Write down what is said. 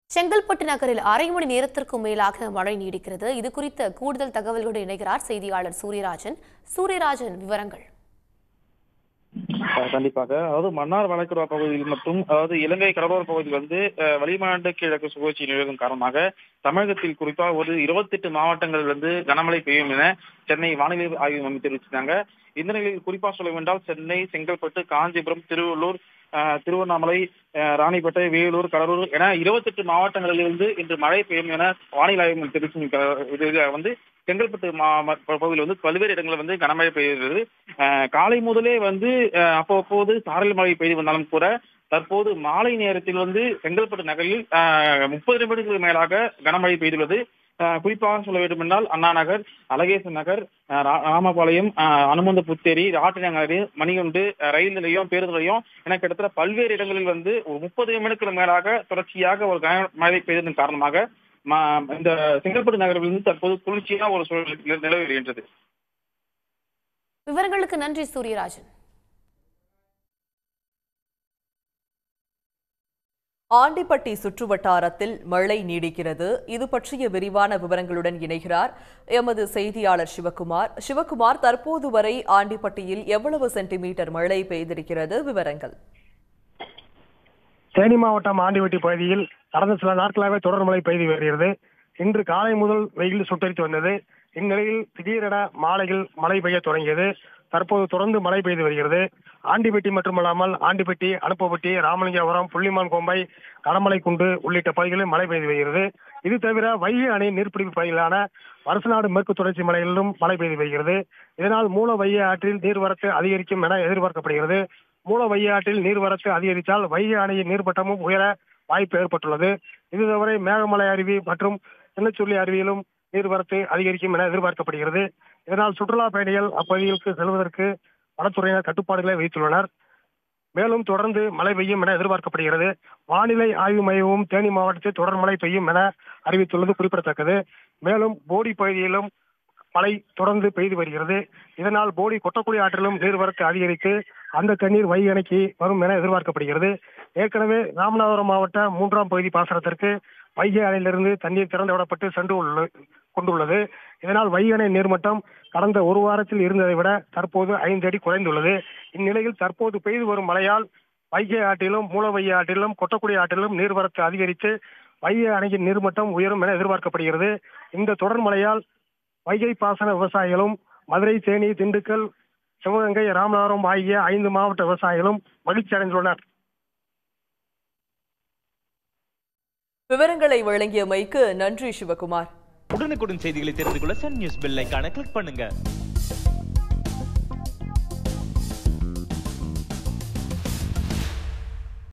செங்கல்பட்டு நகரில் அரை மணி நேரத்திற்கும் மேலாக மழை நீடிக்கிறது. இது குறித்த கூடுதல் தகவல்களோடு இணைகிறார் செய்தியாளர் சூரியராஜன். சூரியராஜன், விவரங்கள். கண்டிப்பாக. அதாவது மன்னார் வளைகுடா பகுதியில் மற்றும் இலங்கை கடலோர பகுதியில் வளிமண்டல கிழக்கு சுழற்சி நிலவும் காரணமாக தமிழகத்தில் குறிப்பாக ஒரு 28 மாவட்டங்களில் கனமழை பெய்யும் என சென்னை வானிலை ஆய்வு மையம் தெரிவிச்சிருக்காங்க. இந்த நிலையில் குறிப்பாக சொல்ல வேண்டால் சென்னை, செங்கல்பட்டு, காஞ்சிபுரம், திருவள்ளூர், திருவண்ணாமலை, ராணிப்பேட்டை, வேலூர், கடலூர் என 28 மாவட்டங்களிலிருந்து இன்று மழை பெய்யும் என வானிலை ஆய்வு மையம் தெரிவிச்சிருக்காங்க. செங்கல்பட்டு பகுதியில் பல்வேறு இடங்களில் கனமழை பெய்கிறது. காலை முதலே அப்பப்போது சாரல் மழை பெய்து வந்தாலும் கூட தற்போது மாலை நேரத்தில் செங்கல்பட்டு நகரில் 30 நிமிடங்களுக்கு மேலாக கனமழை பெய்துள்ளது. குறிப்பாக சொல்ல வேண்டும் என்றால் அண்ணா நகர், அழகேசன் நகர், ராமபாளையம், அனுமந்த புத்தேரி, ராட்டினங்கரை, மணிகுண்டு, ரயில் நிலையம், பேருந்து நிலையம் என கிட்டத்தட்ட பல்வேறு இடங்களில் 30 நிமிடங்களுக்கு மேலாக தொடர்ச்சியாக ஒரு கனமழை பெய்ததன் காரணமாக இந்த செங்கல்பட்டு நகரிலிருந்து தற்போது குளிர்ச்சியான ஒரு சூழல் நிலவி வருகின்றது. விவரங்களுக்கு நன்றி சூரியராஜன். ஆண்டிப்பட்டி சுற்றுவட்டாரத்தில் மழை நீடிக்கிறது. இது பற்றிய விரிவான விவரங்களுடன் இணைகிறார் எமது செய்தியாளர் சிவகுமார். சிவகுமார், தற்போது வரை ஆண்டிப்பட்டியில் எவ்வளவு சென்டிமீட்டர் மழை பெய்திருக்கிறது? விவரங்கள். தேனி மாவட்டம் ஆண்டிப்பட்டி பகுதியில் கடந்த சில நாட்களாக தொடர் மழை பெய்து வருகிறது. இன்று காலை முதல் வெயில் சுட்டரித்து வந்தது. இந்நிலையில் திடீரென மாலையில் மழை பெய்ய தொடங்கியது. தற்போது தொடர்ந்து மழை பெய்து வருகிறது. ஆண்டிப்பட்டி மட்டுமல்லாமல் ஆண்டிப்பட்டி, அனுப்பப்பட்டி, ராமலிங்கபுரம், புள்ளிமான் கோம்பை, கடமலைக்குண்டு உள்ளிட்ட பகுதிகளில் மழை பெய்து வருகிறது. இது தவிர வைகை அணை நீர்பிடிப்பு பகுதிகளான வருசநாடு மேற்கு தொடர்ச்சி மலையிலும் மழை பெய்து வருகிறது. இதனால் மூல வைகை ஆற்றில் நீர்வரத்து அதிகரிக்கும் என எதிர்பார்க்கப்படுகிறது. மூல வைகை ஆற்றில் நீர்வரத்து அதிகரித்தால் வைகை அணையின் நீர்மட்டமும் உயர வாய்ப்பு ஏற்பட்டுள்ளது. இது தவிர மேகமலை அருவி மற்றும் சின்னச்சுள்ளி அருவியிலும் நீர்வரத்து அதிகரிக்கும் என எதிர்பார்க்கப்படுகிறது. இதனால் சுற்றுலா பயணிகள் அப்பகுதிகளுக்கு செல்வதற்கு வனத்துறையினர் கட்டுப்பாடுகளை வைத்துள்ளனர். மேலும் தொடர்ந்து மழை பெய்யும் என எதிர்பார்க்கப்படுகிறது. வானிலை ஆய்வு மையமும் தேனி மாவட்டத்தில் தொடர் மழை பெய்யும் என அறிவித்துள்ளது குறிப்பிடத்தக்கது. மேலும் போடி பகுதியிலும் மழை தொடர்ந்து பெய்து வருகிறது. இதனால் போடி கொட்டக்குடி ஆற்றிலும் நீர்வரத்து அதிகரித்து அந்த தண்ணீர் வைகை அணைக்கு வரும் என எதிர்பார்க்கப்படுகிறது. ஏற்கனவே ராமநாதபுரம் மாவட்ட 3ஆம் பகுதி பாசனத்திற்கு வைகை அணையிலிருந்து தண்ணீர் திறந்து விடப்பட்டு சென்று கொண்டுள்ளது. இதனால் வைகை அணை நீர்மட்டம் கடந்த ஒரு வாரத்தில் இருந்ததை விட தற்போது 5 அடி குறைந்துள்ளது. இந்நிலையில் தற்போது பெய்து வரும் மழையால் வைகை ஆற்றிலும் மூல வைகை ஆற்றிலும் கொட்டக்குடி ஆற்றிலும் நீர்வரத்து அதிகரித்து வைகை அணையின் நீர்மட்டம் உயரும் என எதிர்பார்க்கப்படுகிறது. இந்த தொடர் மழையால் வைகை பாசன விவசாயிகளும் மதுரை, தேனி, திண்டுக்கல், சிவகங்கை, ராமநாதபுரம் ஆகிய 5 மாவட்ட விவசாயிகளும் மகிழ்ச்சி அடைந்துள்ளனர். விவரங்களை வழங்கியமைக்கு நன்றி சிவகுமார். உடனுக்குடன் செய்திகளை தெரிந்து கொள்ள சன் நியூஸ் பெல் ஐகானை கிளிக் பண்ணுங்க.